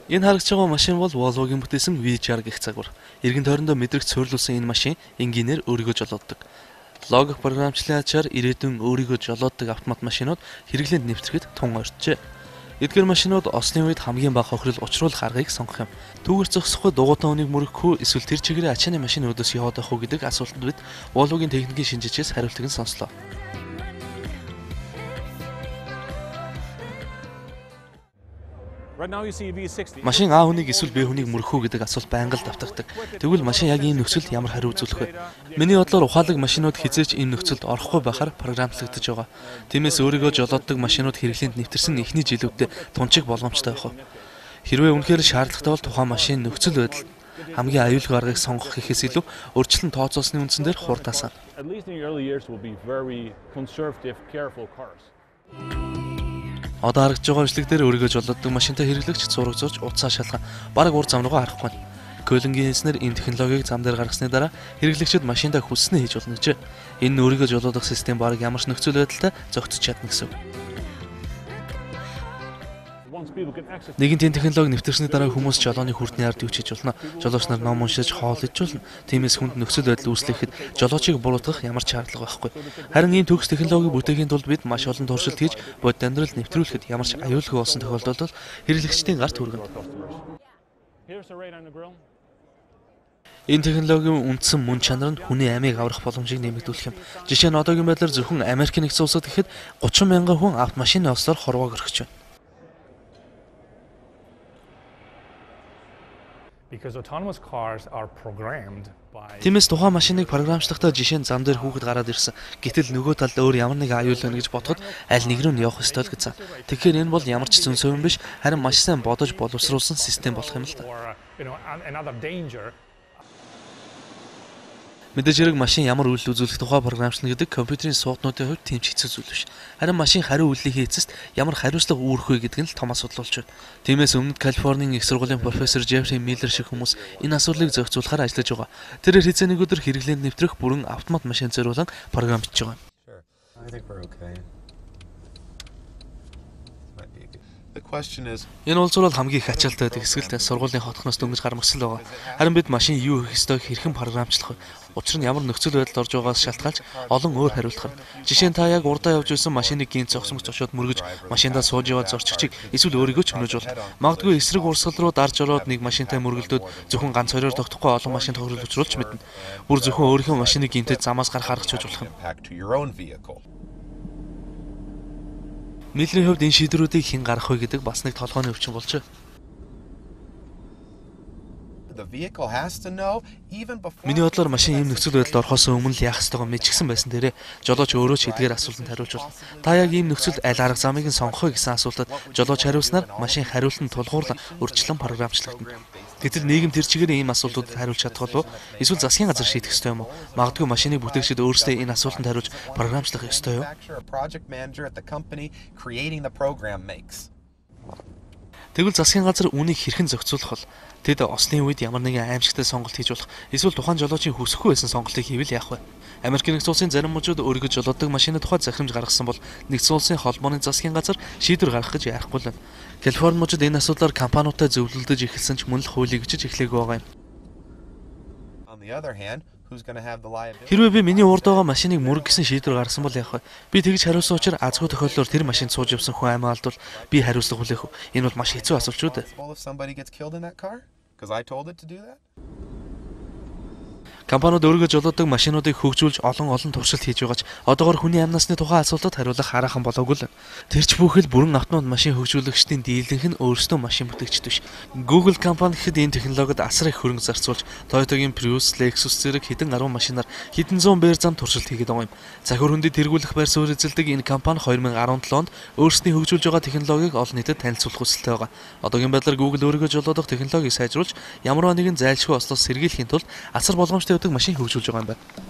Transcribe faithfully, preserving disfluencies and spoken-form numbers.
Энэ харагдж байгаа машин бол Volvo-гийн бүтээсэн ви жи ар гэх загвар. Иргэн тойрондоо мэдрэгч суйрлуулсан энэ машин энгийнээр өөрийгөө жолооддог. Логик програмчлалын ачаар ирээдүйн өөрийгөө жолооддог автомат машинууд хэрэглээнд нэвтрэхэд тун оржээ. Эдгээр машинууд осны үед хамгийн бага хохирол учруулах аргыг сонгох юм. Түүгээр зогсохгүй дугуйтан үнийг мөрөхгүй эсвэл тэр чигээрээ ачааны машинуудаас яваад авах уу гэдэг асуултанд бид Volvo-гийн техникийн шинжээчээс хариултыг нь сонслоо. Машин А хүнийг эсвэл Б хүнийг мөрөх үү гэдэг асуулт байнга л давтагддаг. Тэгвэл машин яг ийм нөхцөлд ямар хариу үзүүлэх вэ? Миний бодлоор ухаалаг машинууд хизээч ийм нөхцөлд орохгүй байхаар програмчлагдаж байгаа. Тиймээс өөрийгөө жолооддог машинууд хэрэглээнд нэвтэрсэн эхний жилүүдэд тунчиг боломжтой байх. Хэрвээ үнэхээр шаардлагатай бол тухайн машин нөхцөл байдал хамгийн аюулгүй аргыг сонгох гэхээс илүү урьдчилан тооцоосны үндсэн дээр хурдаасаа. Одоо харагдж байгаа бичлэг дээр өөрийгөө жолооддог машинтай хэрэглэгч зураг зурж утсаа шалган бараг ур зам руугаа харахгүй. Көлөнгийн энэснэр энэ технологиг зам дээр гаргасны дараа хэрэглэгчид машиндаа хүснээ хийж болно гэжээ. Энэ нь өөрийгөө жолоодох систем бараг ямар ч нөхцөл байдалтай зогтож чадна гэсэн. Нэгэн тийм технологи нэвтэрсний дараа хүмүүс жолооны хүртний ард юу ч хийж болно. Жолооч нар ном уншиж хоол идж болно. Тиймээс хүнд нөхцөл байдал үүслэхэд жолоочийг буруутгах ямар ч шаардлага байхгүй. Харин ийм төгс технологи бүтээхийн тулд бид маш олон туршилт хийж бодит амьдралд нэвтрүүлэхэд ямар ч аюулгүй болсон тохиолдолд хэрэглэгчдийн гарт хүргэнэ. Энэ технологийн үндсэн мөн чанар нь хүний амийг аврах боломжийг нэмэгдүүлэх юм. Жишээ нь одоогийн байдлаар зөвхөн Америк нэгдсэн улсад ихэд гучин мянган хүн автомашины ослоор хорвоог өргөж байна. Тиймээс тухайн машиныг програмчлахдаа жишээ нь зам дээр хүүхэд гараад ирсэн. Гэтэл нөгөө талд өөр ямар нэгэн аюул байна гэж бодоход аль нэг рүү нь явах ёстой л гэсэн. Тэгэхээр энэ бол ямар ч зүүн совин биш, харин маш сайн бодож боловсруулсан систем болох юм л та. Мэдээж хэрэг машин ямар үйлдэл үзүүлэх тухай програмчлана гэдэг компьютерийн сууднуудын хувьд тийм ч хэцүү зүйл биш. Харин машин хариу үйлдлийн эцэст ямар хариуцлага үүрэх вэ гэдэг нь л том асуудал болж байна. Тиймээс өмнөд Калифорнийн их сургуулийн профессор Джеффри Миллер шиг хүмүүс энэ асуудлыг зохицуулахаар ажиллаж байгаа. Тэрээр хэзээ нэг өдөр хэрэглээнд нэвтрэх бүрэн автомат машин зориулан програм бичиж байгаа. Энэ улзуурал хамгийн их ачаалтай байдаг хэсгэлд сургуулийн хотхноос дөнгөж гармагсал байгаа. Харин бид машин юу хийх ёстойг хэрхэн програмчлах вэ? Учир нь ямар нөхцөл байдалд орж байгаагаас шалтгаалж олон өөр хариулт гарна. Жишээ нь та яг урдаа явж байсан машиныг гинт зогсомж очоод мөргөж машиндаа сууж яваад зорчигчийг эсвэл өөрийгөө ч хөнөөж бол. Магадгүй эсрэг урсгал руу дарж ороод нэг машинтай мөргөлдөөд зөвхөн ганц хоёроор тогтохгүй олон машин тохирол учруулж мэднэ. Бүр зөвхөн өөрийнхөө машиныг гинтэд замаас гарах аргач хийж болох юм. Миллерийн хувьд энэ шийдвэрүүдийг хэн гаргах вэ гэдэг бас нэг толгойн өвчин болжээ. Миний бодлоор машин ийм нөхцөл байдалд орохоос өмнө л яах ёстойгоо мэдчихсэн байсан дээрээ жолооч өөрөө ч эдгээр асуултанд хариулж болно. Та яг ийм нөхцөлд аль арга замыг нь сонгох вэ гэсэн асуултад жолооч хариулснаар машин хариултанд тулгуурлан урьдчилан програмчлагдана. Гэтэл нийгэм тэр чигээр ийм асуултуудад хариулж чадах болов эсвэл засгийн газар шийдэх ёстой юм уу? Магадгүй машиныг бүтээгчид өөрсдөө энэ асуултанд хариулж програмчлах ёстой юу? Тэгвэл засгийн газар үнийг хэрхэн зохицуулах вэ? Тэд осны үед ямар нэгэн аимшигтай сонголт хийж болох эсвэл тухайн жолоочийн хүсэхгүй байсан сонголтыг хийвэл яах вэ? Америк нэгдсэн улсын зарим мужууд өөрийгөө жолооддог машины тухай захирамж гаргасан бол нэгдсэн улсын холбооны засгийн газар шийдвэр гаргах гэж яарахгүй л байна. Калифорни мужууд энэ асуудлаар компаниудтай зөвлөлдөж эхэлсэн ч мөн л хуулийг бичиж эхлэегүй байгаа юм. Хэрвээ би миний урд байгаа машиныг мөрөг гэсэн шийдвэр гаргасан бол яах вэ? Би тэгж хариулсан учраас азгүй тохиолдолд тэр машинд сууж явсан хүн амиа алдвал би хариуцлага хүлээх үү? Энэ бол маш хэцүү асуулт шүү дээ. Компаниуд өөрийгөө жолооддог машинуудыг хөгжүүлж олон олон туршилт хийж байгаач одоогоор хүний амь насны тухай асуултад хариулах хараахан болоогүй л. Тэрч бүхэл бүрэн автомат машин хөгжүүлэгчдийн дийлэнх нь өөрсдөө машин бүтээгчд биш. Google компани гэхэд энэ технологид асар их хөрөнгө зарцуулж Toyota-гийн Prius, Lexus зэрэг хэдэн арван машинаар хэдэн зуун бээр зам туршилт хийгээд байгаа юм. Захир хүндэд тэргүүлэх байр суурь эзэлдэг энэ компани две тысячи десять онд өөрсдийн хөгжүүлж байгаа технологиг олон нийтэд танилцуулах хүсэлтэй байгаа. Одоогийн байдлаар Google өөрийгөө жолоодох технологиг сайжруулж ямарваа нэгэн зайлшгүй ослоос сэргийлэхийн тулд асар болгоомжтой машин хөгжүүлж байгаа юм байна.